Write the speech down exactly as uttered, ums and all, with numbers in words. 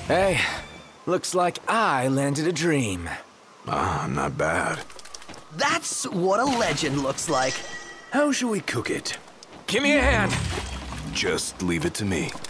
Hey, looks like I landed a dream. Ah, not bad. That's what a legend looks like. How shall we cook it? Give me a hand. Just leave it to me.